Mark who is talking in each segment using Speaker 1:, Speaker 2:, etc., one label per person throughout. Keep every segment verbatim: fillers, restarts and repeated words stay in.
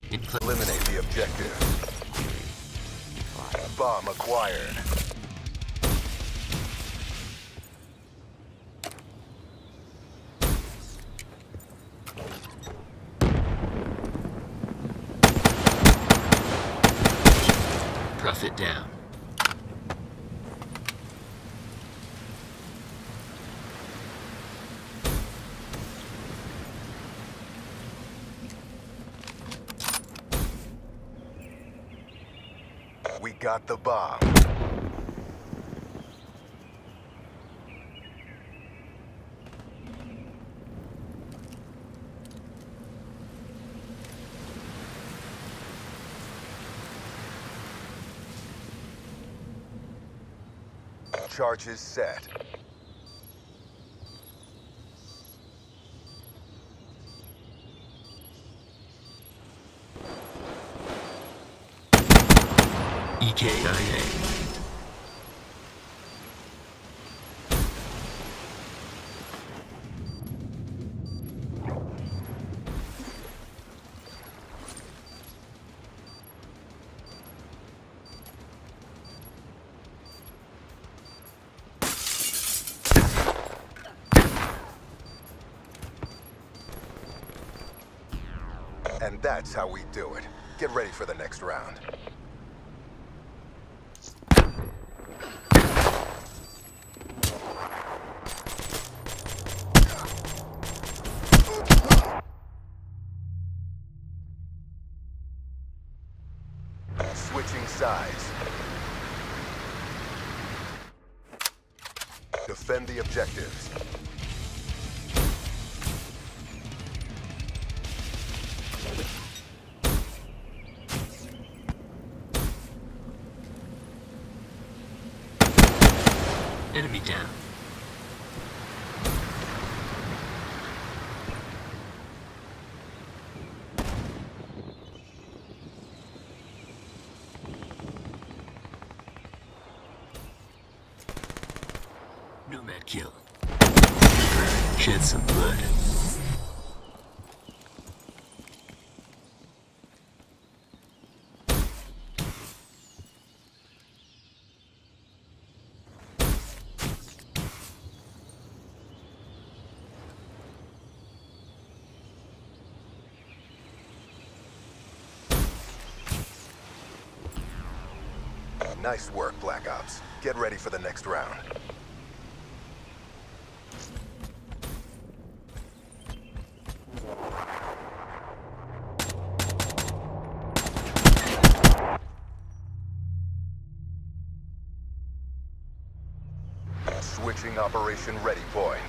Speaker 1: Eliminate the objective. Bomb acquired.
Speaker 2: Profit down.
Speaker 1: We got the bomb. Charges set.
Speaker 2: E K I A.
Speaker 1: And that's how we do it. Get ready for the next round. Switching sides. Defend the objectives.
Speaker 2: Enemy down. Nomad kill. Shed some blood.
Speaker 1: Nice work, Black Ops. Get ready for the next round. Switching operation ready point.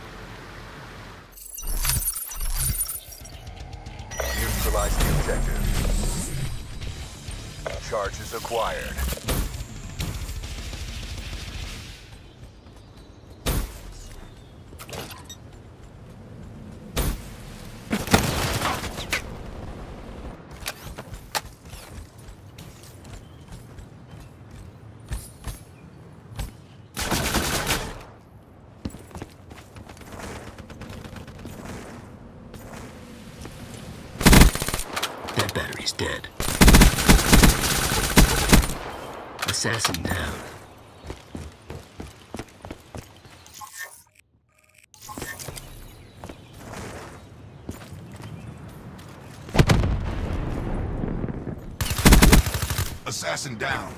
Speaker 1: Neutralize the objective. Charges acquired.
Speaker 2: That battery's dead. Assassin down.
Speaker 3: Assassin down.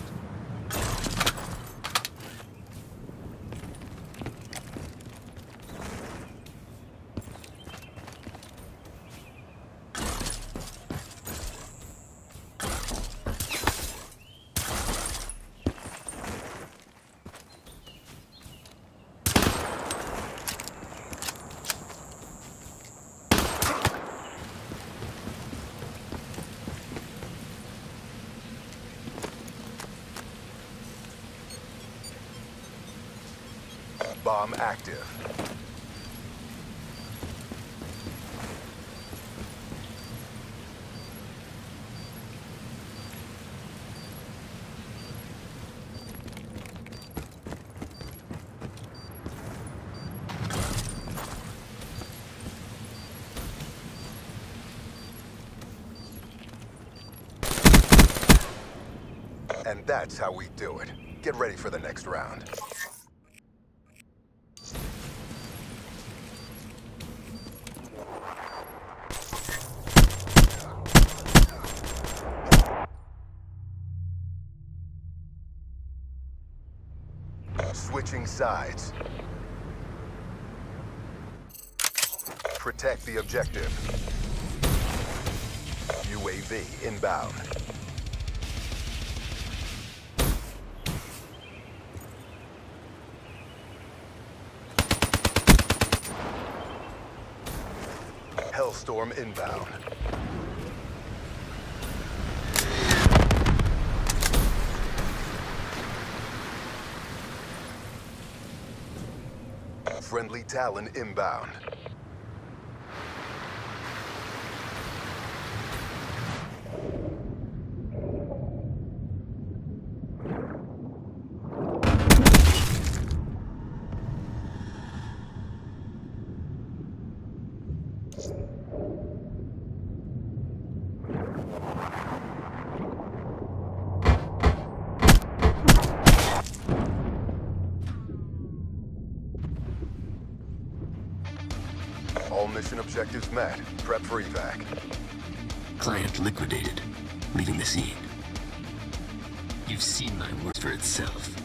Speaker 1: Bomb active. And that's how we do it. Get ready for the next round. Switching sides. Protect the objective. U A V inbound. Hellstorm inbound. Friendly Talon inbound. All mission objectives met. Prep for evac.
Speaker 2: Client liquidated, leaving the scene. You've seen my work for itself.